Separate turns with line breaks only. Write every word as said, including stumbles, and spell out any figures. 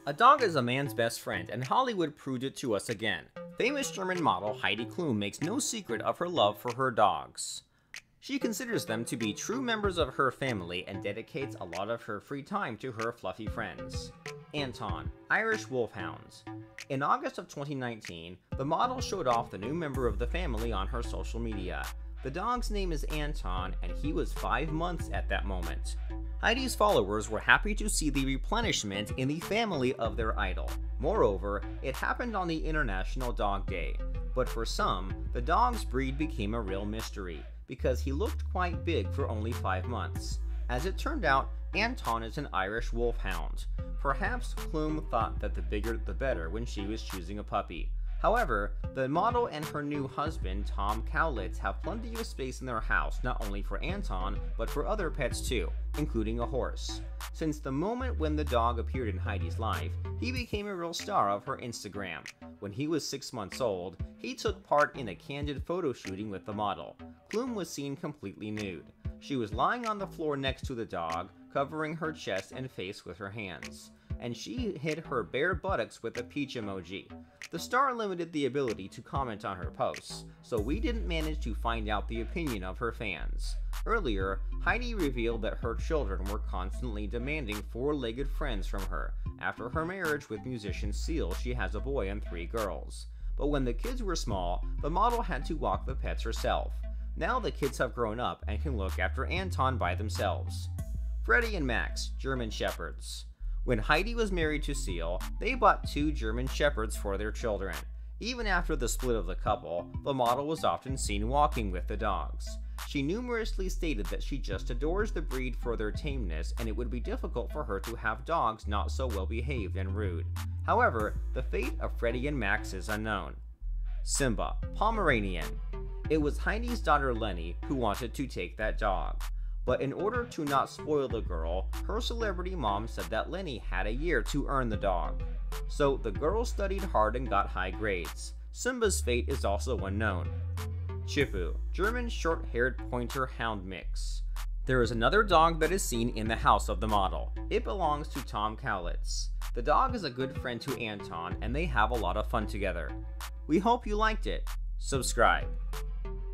A dog is a man's best friend, and Hollywood proved it to us again. Famous German model Heidi Klum makes no secret of her love for her dogs. She considers them to be true members of her family and dedicates a lot of her free time to her fluffy friends. Anton, Irish Wolfhounds. In August of twenty nineteen, the model showed off the new member of the family on her social media. The dog's name is Anton, and he was five months at that moment. Heidi's followers were happy to see the replenishment in the family of their idol. Moreover, it happened on the International Dog Day. But for some, the dog's breed became a real mystery, because he looked quite big for only five months. As it turned out, Anton is an Irish Wolfhound. Perhaps Klum thought that the bigger the better when she was choosing a puppy. However, the model and her new husband, Tom Cowlitz, have plenty of space in their house not only for Anton, but for other pets too, including a horse. Since the moment when the dog appeared in Heidi's life, he became a real star of her Instagram. When he was six months old, he took part in a candid photo shooting with the model. Klum was seen completely nude. She was lying on the floor next to the dog, covering her chest and face with her hands, and she hid her bare buttocks with a peach emoji. The star limited the ability to comment on her posts, so we didn't manage to find out the opinion of her fans. Earlier, Heidi revealed that her children were constantly demanding four-legged friends from her. After her marriage with musician Seal, she has a boy and three girls. But when the kids were small, the model had to walk the pets herself. Now the kids have grown up and can look after Anton by themselves. Freddy and Max, German Shepherds. When Heidi was married to Seal, they bought two German Shepherds for their children. Even after the split of the couple, the model was often seen walking with the dogs. She numerously stated that she just adores the breed for their tameness, and it would be difficult for her to have dogs not so well behaved and rude. However, the fate of Freddy and Max is unknown. Simba, Pomeranian. It was Heidi's daughter Leni who wanted to take that dog. But in order to not spoil the girl, her celebrity mom said that Leni had a year to earn the dog. So the girl studied hard and got high grades. Simba's fate is also unknown. Chippu, German short-haired pointer hound mix. There is another dog that is seen in the house of the model. It belongs to Tom Cowlitz. The dog is a good friend to Anton, and they have a lot of fun together. We hope you liked it. Subscribe.